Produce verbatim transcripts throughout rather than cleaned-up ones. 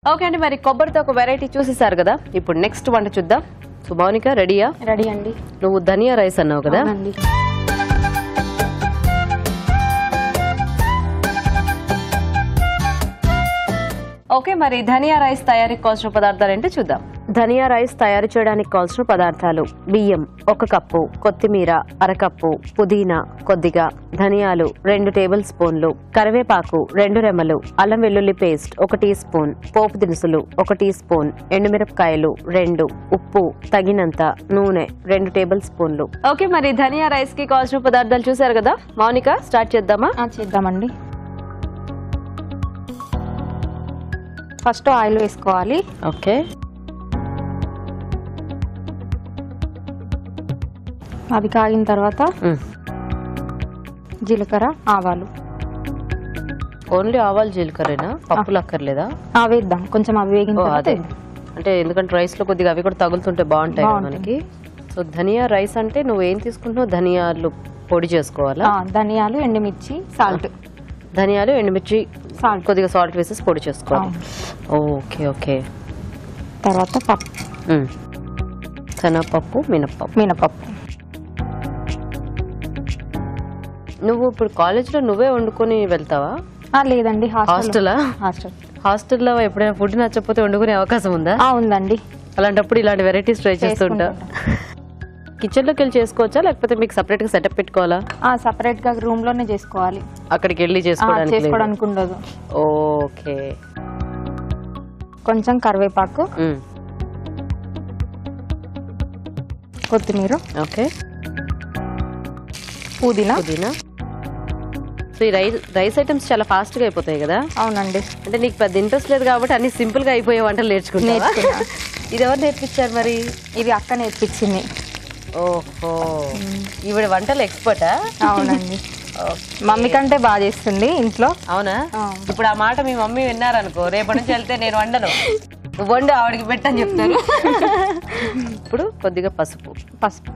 Okay అండి, మరి కొబ్బరితో ఒక వెరైటీ చూసేసారు కదా, ఇప్పుడు నెక్స్ట్ వంట చూద్దాం. సో మౌనిక రెడీయా? రెడీ అండి. నువ్వు ధనియా రైస్ అన్నావు కదా. ఓకే, మరి ధనియా రైస్ తయారీకి కావాల్సిన పదార్థాలు ఏంటో చూద్దాం. ధనియా రైస్ తయారు చేయడానికి కావాల్సిన పదార్థాలు: బియ్యం ఒక కప్పు, కొత్తిమీర అరకప్పు, పుదీనా కొద్దిగా, ధనియాలు రెండు టేబుల్ స్పూన్లు, కరివేపాకు రెండు రెమ్మలు, అల్లం వెల్లుల్లి పేస్ట్ ఒక టీ స్పూన్, పోపు దినుసులు ఒక టీ స్పూన్, ఎండుమిరపకాయలు రెండు, ఉప్పు తగినంత, నూనె రెండు టేబుల్ స్పూన్లు. ఓకే, మరి ధనియా రైస్ కి కావాల్సిన పదార్థాలు చూసారు కదా. మౌనిక స్టార్ట్ చేద్దామా? చేద్దామండి. ఫస్ట్ ఆయిల్ వేసుకోవాలి. ఓకే, అది కాగిన తర్వాత జీలకర్ర ఆవాలు. ఓన్లీ ఆవాలు జీలకర్రేనా? పప్పులు అక్కర్లేదా? వేద్దాం కొంచెం, అవి వేగిన తర్వాత. అంటే ఎందుకంటే రైస్ లో కొద్దిగా అవి కూడా తగులుతుంటే బాగుంటాయి మనకి. సో ధనియా రైస్ అంటే నువ్వు ఏం తీసుకుంటున్నావు? ధనియాలు పొడి చేసుకోవాలా? ధనియాలు, ఎండుమిర్చి, సాల్ట్. ధనియాలు ఎండుమిర్చి సాల్ట్, కొద్దిగా సాల్ట్ వేసేసి పొడి చేసుకోవాలి. Okay okay. తర్వాత పప్పు, శనగపప్పు, మినప్పప్పు. మినపప్పు. నువ్వు ఇప్పుడు కాలేజ్ లో నువ్వే వండుకొని వెళ్తావా? లేదండి, హాస్టల్. హాస్టల్ హాస్టల్లో ఎప్పుడైనా ఫుడ్ నచ్చకపోతే వండుకునే అవకాశం ఉందా? ఉందండి. అలాంటప్పుడు ఇలాంటి వెరైటీస్ ట్రై చేస్తుంటా. కిచెన్ లోకి వెళ్ళి చేసుకోవచ్చా, లేకపోతే మీకు సపరేట్ గా సెటప్ పెట్టుకోవాలా? సపరేట్ గా రూమ్ లోనే చేసుకోవాలి. అక్కడికి వెళ్ళి చేసుకోవడానికి ఉండదు. ఓకే. కొంచెం కరివేపాకు, కొత్తిమీర, ఓకే, పుదీనా. పుదీనా. సో ఈ రైస్ రైస్ ఐటమ్స్ చాలా ఫాస్ట్ గా అయిపోతాయి కదా. అవునండి. అంటే నీకు పెద్ద ఇంట్రెస్ట్ లేదు కాబట్టి అన్ని సింపుల్ గా అయిపోయే వంటలు నేర్చుకున్నా. ఇది ఎవరు నేర్పించారు మరి? ఇది అక్క నేర్పించింది. ఓహో, ఈవిడ వంటలు ఎక్స్పర్టా? అవునండి. మమ్మీ కంటే బాగా చేస్తుంది ఇంట్లో. అవునా? ఇప్పుడు ఆ మాట మీ మమ్మీ విన్నారనుకో, రేపటి నుంచి వెళ్తే నేను వండను, నువ్వు వండు ఆవిడకి పెట్టని చెప్తాను. ఇప్పుడు కొద్దిగా పసుపు. పసుపు.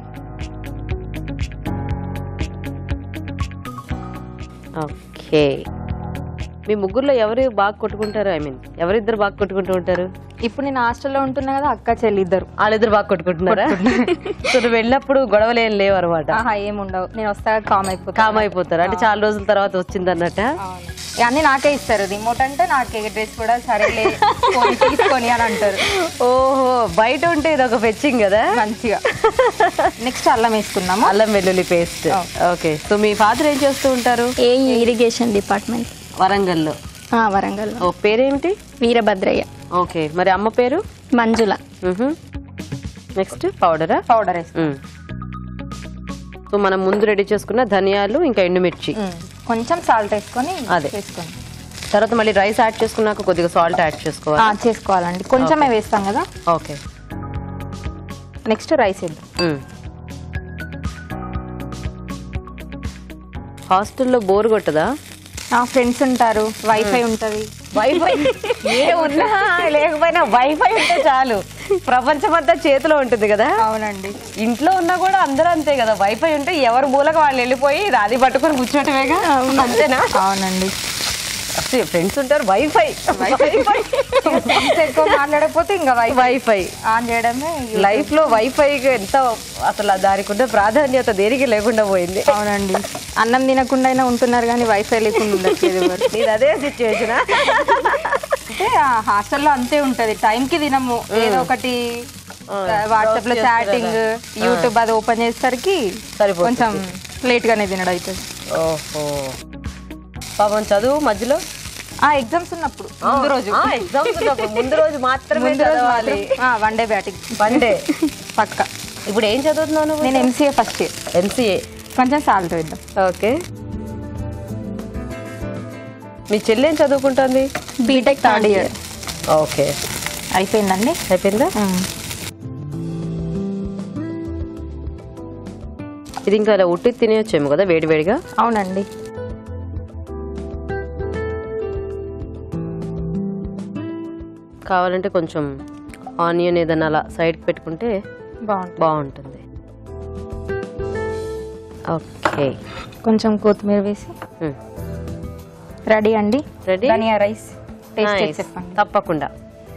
ఓకే. మీ ముగ్గురులో ఎవరు బాగా కొట్టుకుంటారు? ఐ మీన్ ఎవరిద్దరు బాగా కొట్టుకుంటూ ఉంటారు? ఇప్పుడు నేను హాస్టల్లో ఉంటున్నా కదా, అక్క చెల్లి ఇద్దరు. వాళ్ళిద్దరు బాగా కొట్టుకుంటున్నారా? సో నువ్వు వెళ్ళినప్పుడు గొడవలు ఏం లేవు అనమాట? ఏముండవు. నేను వస్తా కామ్ అయిపోతా. కామ్ అయిపోతారు అంటే చాలా రోజుల తర్వాత వచ్చింది అన్నట్ట. అన్ని నాకే ఇస్తారు. రిమోట్ అంటే నాకే, డ్రెస్ కూడా సరేలే తీసుకొని అని అంటారు. ఓహో, బయట ఉంటే ఇది ఒక ఫెచ్చింగ్ కదా మంచిగా. నెక్స్ట్ అల్లం వేసుకున్నాము, అల్లం వెల్లుల్లి పేస్ట్. ఓకే. సో మీ ఫాదర్ ఏం చేస్తూ ఉంటారు? ఏ ఇరిగేషన్ డిపార్ట్మెంట్, వరంగల్లో. వరంగల్. ఓ, పేరేమిటి? వీరభద్రయ్య. ఓకే. మరి అమ్మ పేరు? మంజుల. నెక్స్ట్ పౌడరా? పౌడర్ వేసుకో. సో మనం ముందు రెడీ చేసుకున్న ధనియాలు ఇంకా ఎండుమిర్చి, కొంచెం సాల్ట్ వేసుకొని అదే వేసుకోండి. తర్వాత మళ్ళీ రైస్ యాడ్ చేసుకున్నాక కొద్దిగా సాల్ట్ యాడ్ చేసుకోవాలి. చేసుకోవాలండి, కొంచెమే వేస్తాం కదా. ఓకే. నెక్స్ట్ రైస్ వేద్దాం. హాస్టల్లో బోర్ కొట్టదా? ఫ్రెండ్స్ ఉంటారు, వైఫై ఉంటది. వైఫై ఏ ఉన్నా లేకపోయినా వైఫై ఉంటే చాలు, ప్రపంచం అంతా చేతిలో ఉంటుంది కదా. అవునండి. ఇంట్లో ఉన్నా కూడా అందరూ అంతే కదా, వైఫై ఉంటే ఎవరు మూలకు వాళ్ళు వెళ్ళిపోయి అది పట్టుకొని కూర్చోటమేగా. అంతేనా? అవునండి. ఫ్రెండ్స్ ఉంటారు, వైఫై ఎక్కువ మాట్లాడకపోతే ఇంకా వైఫై ఆన్ చేయడమే. లైఫ్ లో వైఫై ఎంత అసలు దానికి ఉన్న ప్రాధాన్యత దేనికి లేకుండా పోయింది. అవునండి. అన్నం తినకుండా అయినా ఉంటున్నారు కానీ వైఫై లేకుండా ఉండట్లేదు. నీది అదే సిచ్యువేషన్? అంటే హాస్టల్లో అంతే ఉంటది, టైం కి తినము. ఏదో ఒకటి వాట్సాప్ లో చాటింగ్, యూట్యూబ్ అది ఓపెన్ చేసేసరికి కొంచెం లేట్ గానే తినడం అవుతుంది. ఓహో, పాపం చదువు మధ్యలో ఎగ్జామ్స్ ఉన్నప్పుడు ముందు రోజు ఎగ్జామ్స్ ఉన్నప్పుడు ముందు రోజు మాత్రమే చదవాలి. One day batting, one day పక్క. ఇప్పుడు ఏం చదువుతున్నాను? నేను ఎంసీఏ ఫస్ట్ ఇయర్. ఎంసీఏ. కొంచెం సాల్ట్ వేద్దాం. ఓకే. మీ చెల్లి ఏం చదువుకుంటుంది? BTech third year. ఓకే. అయిపోయిందండి. అయిపోయిందా? ఇది ఇంకా ఇలా ఉట్టి తినేయచ్చేమో కదా వేడి వేడిగా. అవునండి. కావాలంటే కొంచెం ఆనియన్ ఏదైనా అలా సైడ్కి పెట్టుకుంటే బాగుంటుంది. ఓకే. కొంచెం కొత్తిమీర వేసి రెడీ అండి. రెడీ. ధనియా రైస్ టేస్ట్ చెప్పండి. తప్పకుండా.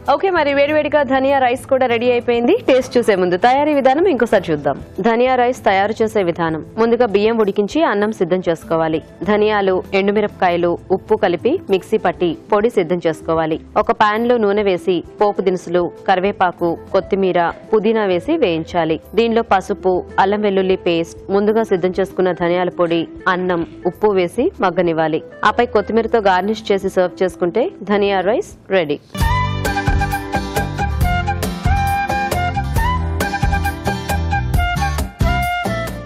ఓకే, మరి వేడివేడిగా ధనియా రైస్ కూడా రెడీ అయిపోయింది. టేస్ట్ చూసే ముందు తయారీ విధానం ఇంకోసారి చూద్దాం. ధనియా రైస్ తయారు చేసే విధానం: ముందుగా బియ్యం ఉడికించి అన్నం సిద్ధం చేసుకోవాలి. ధనియాలు, ఎండుమిరపకాయలు, ఉప్పు కలిపి మిక్సీ పట్టి పొడి సిద్ధం చేసుకోవాలి. ఒక పాన్ లో నూనె వేసి పోపు దినుసులు, కరివేపాకు, కొత్తిమీర, పుదీనా వేసి వేయించాలి. దీనిలో పసుపు, అల్లం వెల్లుల్లి పేస్ట్, ముందుగా సిద్ధం చేసుకున్న ధనియాల పొడి, అన్నం, ఉప్పు వేసి మగ్గనివ్వాలి. ఆపై కొత్తిమీరతో గార్నిష్ చేసి సర్వ్ చేసుకుంటే ధనియా రైస్ రెడీ.